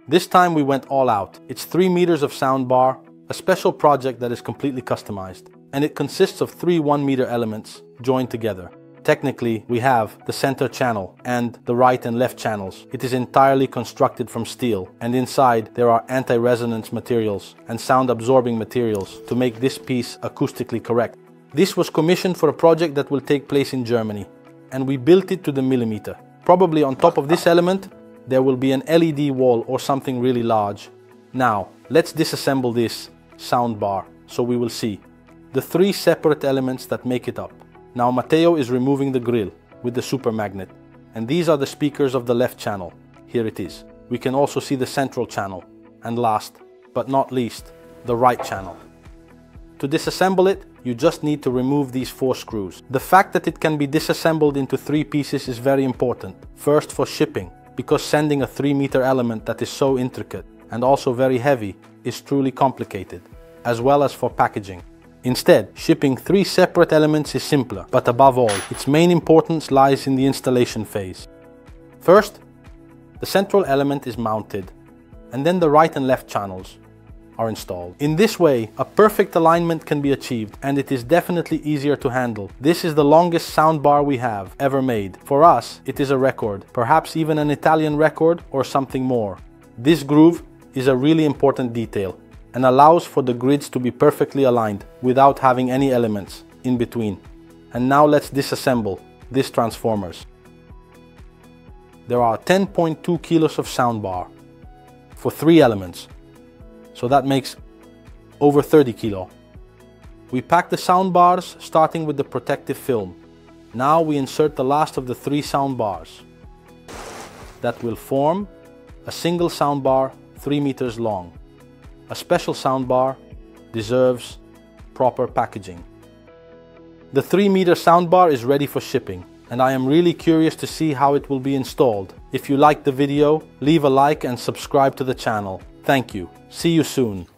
This time we went all out. It's 3 meters of soundbar, a special project that is completely customized. And it consists of 3 1-meter elements joined together. Technically, we have the center channel and the right and left channels. It is entirely constructed from steel, and inside there are anti-resonance materials and sound-absorbing materials to make this piece acoustically correct. This was commissioned for a project that will take place in Germany, and we built it to the millimeter. Probably on top of this element, there will be an LED wall or something really large. Now, let's disassemble this soundbar so we will see the 3 separate elements that make it up. Now Matteo is removing the grill with the super magnet, and these are the speakers of the left channel. Here it is. We can also see the central channel, and last but not least, the right channel. To disassemble it, you just need to remove these 4 screws. The fact that it can be disassembled into 3 pieces is very important. First, for shipping, because sending a 3-meter element that is so intricate and also very heavy is truly complicated, as well as for packaging. Instead, shipping 3 separate elements is simpler, but above all, its main importance lies in the installation phase. First, the central element is mounted, and then the right and left channels are installed. In this way, a perfect alignment can be achieved, and it is definitely easier to handle. This is the longest soundbar we have ever made. For us, it is a record, perhaps even an Italian record or something more. This groove is a really important detail, and allows for the grids to be perfectly aligned without having any elements in between. And now let's disassemble these transformers. There are 10.2 kilos of soundbar for 3 elements, so that makes over 30 kilo. We pack the soundbars starting with the protective film. Now we insert the last of the 3 soundbars that will form a single soundbar 3 meters long. A special soundbar deserves proper packaging. The 3-meter soundbar is ready for shipping, and I am really curious to see how it will be installed. If you liked the video, leave a like and subscribe to the channel. Thank you. See you soon.